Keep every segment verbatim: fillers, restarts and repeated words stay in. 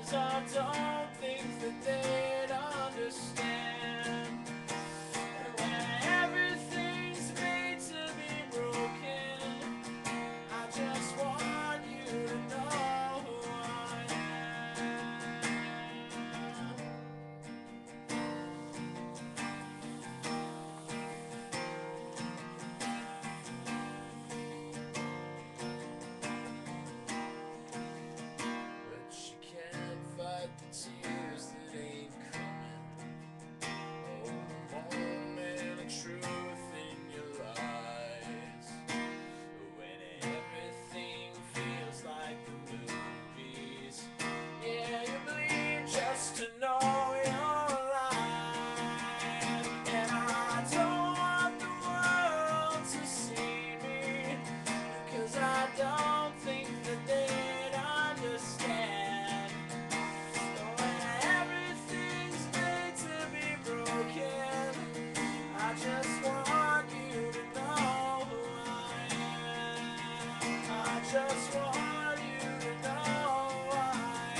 'cause I don't think that they'd understand. When everything's made to be broken, I just want you to know who I am. But you can't fight the tears that ain't coming. Oh, the moment of truth in your eyes. When everything feels like the movies. Yeah, you bleed just to know you're alive. And I don't want the world to see me, 'cause I don't think that they'd understand. When everything's made to be broken, I just want you to know who I am. I just want you to know who I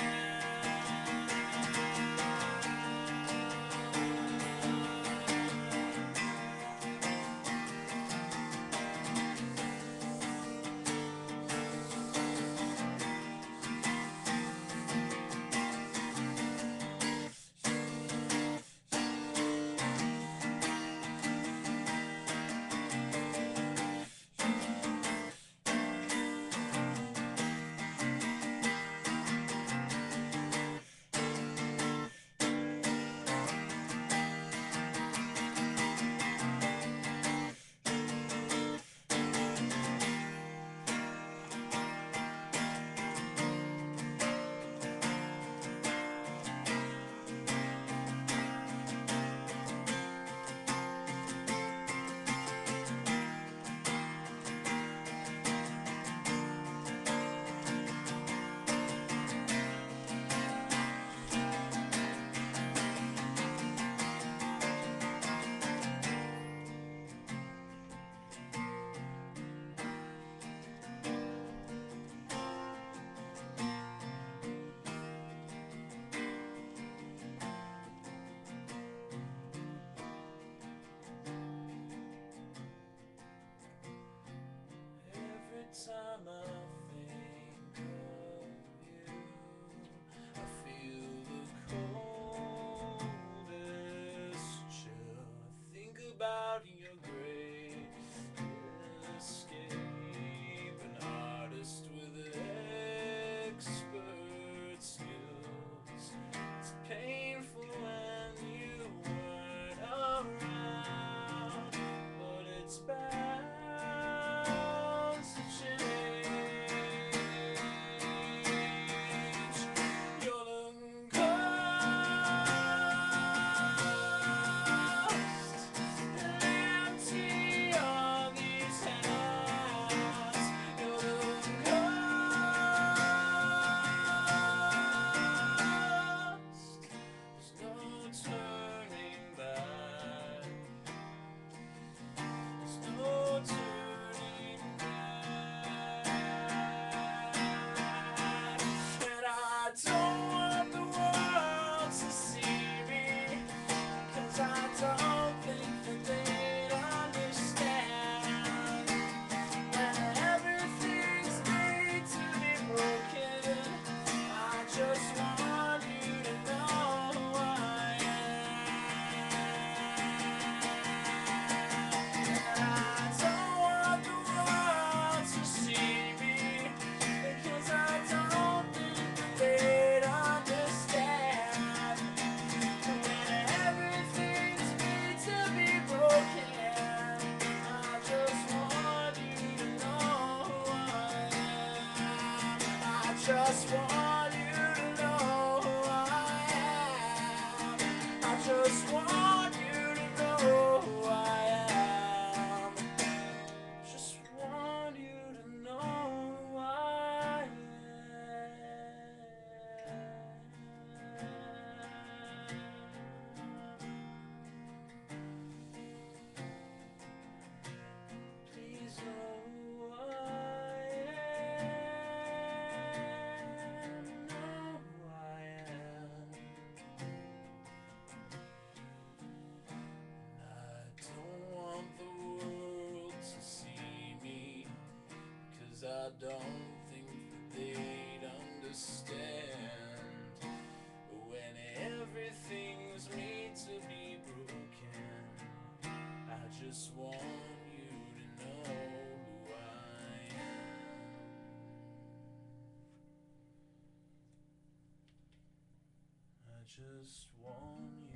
Every time I think of you, I feel the coldest chill. I think about your great escape, an artist with expert skills. It's painful when you weren't around, but it's bad. Just want you to know who I am. I just want you to know who I am. Just want you to know who I am. Please know who I am. I don't think that they'd understand when everything's made to be broken. I just want you to know who I am. I just want you